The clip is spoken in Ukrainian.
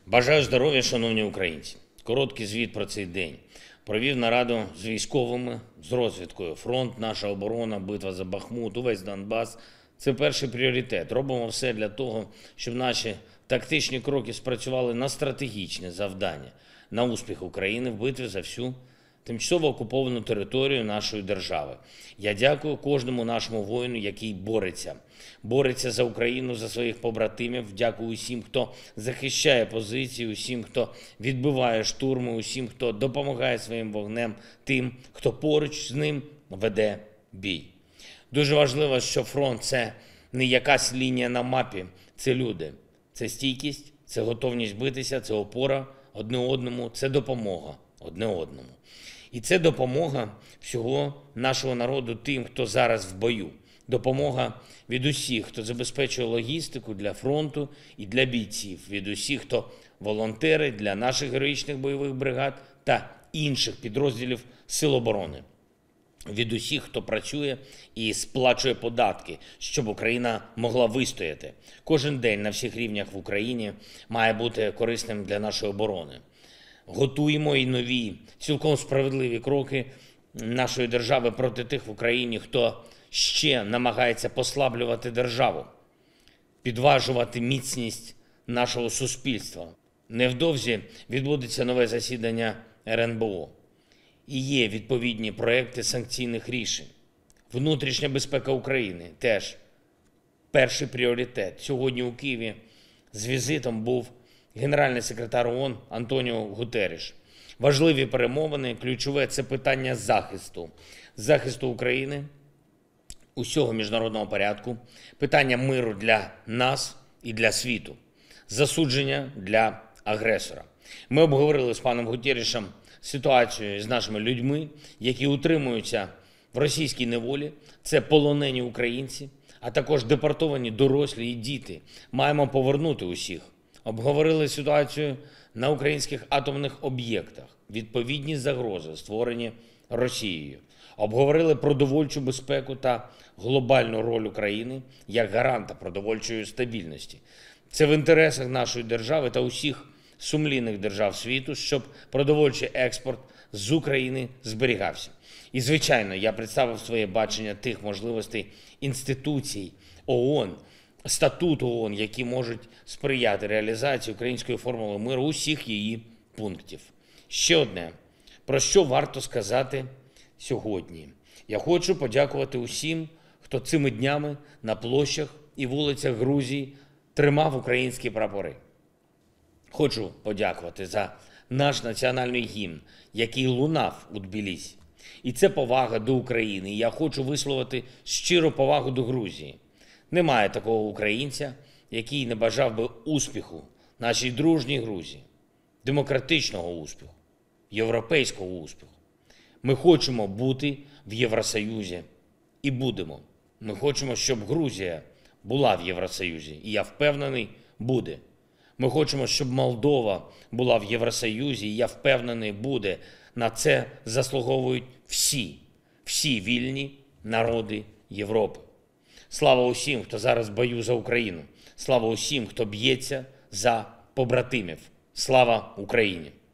Бажаю здоров'я, шановні українці. Короткий звіт про цей день. Провів нараду з військовими, з розвідкою. Фронт, наша оборона, битва за Бахмут, увесь Донбас – це перший пріоритет. Робимо все для того, щоб наші тактичні кроки спрацювали на стратегічне завдання, на успіх України в битві за всю тимчасово окуповану територію нашої держави. Я дякую кожному нашому воїну, який бореться за Україну, за своїх побратимів. Дякую усім, хто захищає позиції, усім, хто відбиває штурми, усім, хто допомагає своїм вогнем, тим, хто поруч з ним веде бій. Дуже важливо, що фронт – це не якась лінія на мапі, це люди, це стійкість, це готовність битися, це опора одне одному, це допомога одне одному. І це допомога всього нашого народу тим, хто зараз в бою. Допомога від усіх, хто забезпечує логістику для фронту і для бійців. Від усіх, хто волонтери для наших героїчних бойових бригад та інших підрозділів Сил оборони. Від усіх, хто працює і сплачує податки, щоб Україна могла вистояти. Кожен день на всіх рівнях в Україні має бути корисним для нашої оборони. Готуємо і нові, цілком справедливі кроки нашої держави проти тих в Україні, хто ще намагається послаблювати державу, підважувати міцність нашого суспільства. Невдовзі відбудеться нове засідання РНБО. І є відповідні проекти санкційних рішень. Внутрішня безпека України – теж перший пріоритет. Сьогодні у Києві з візитом був Генеральний секретар ООН Антоніо Гутерріш. Важливі перемовини, ключове – це питання захисту України, усього міжнародного порядку, питання миру для нас і для світу, засудження для агресора. Ми обговорили з паном Гутеррішем ситуацію з нашими людьми, які утримуються в російській неволі. Це полонені українці, а також депортовані дорослі і діти. Маємо повернути усіх. Обговорили ситуацію на українських атомних об'єктах, відповідні загрози, створені Росією. Обговорили продовольчу безпеку та глобальну роль України як гаранта продовольчої стабільності. Це в інтересах нашої держави та усіх сумлінних держав світу, щоб продовольчий експорт з України зберігався. І, звичайно, я представив своє бачення тих можливостей інституцій ООН, статуту ООН, які можуть сприяти реалізації української формули миру усіх її пунктів. Ще одне, про що варто сказати сьогодні. Я хочу подякувати усім, хто цими днями на площах і вулицях Грузії тримав українські прапори. Хочу подякувати за наш національний гімн, який лунав у Тбілісі. І це повага до України. І я хочу висловити щиру повагу до Грузії. Немає такого українця, який не бажав би успіху нашій дружній Грузії, демократичного успіху, європейського успіху. Ми хочемо бути в Євросоюзі і будемо. Ми хочемо, щоб Грузія була в Євросоюзі, і я впевнений, буде. Ми хочемо, щоб Молдова була в Євросоюзі, і я впевнений, буде. На це заслуговують всі вільні народи Європи. Слава усім, хто зараз в бою за Україну. Слава усім, хто б'ється за побратимів. Слава Україні!